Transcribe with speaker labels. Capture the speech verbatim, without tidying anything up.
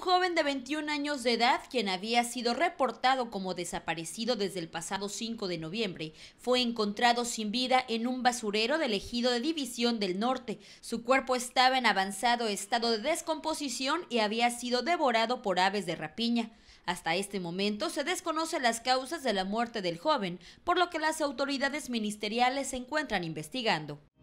Speaker 1: joven de veintiún años de edad, quien había sido reportado como desaparecido desde el pasado cinco de noviembre, fue encontrado sin vida en un basurero del ejido de División del Norte. Su cuerpo estaba en avanzado estado de descomposición y había sido devorado por aves de rapiña. Hasta este momento se desconocen las causas de la muerte del joven, por lo que las autoridades ministeriales se encuentran investigando.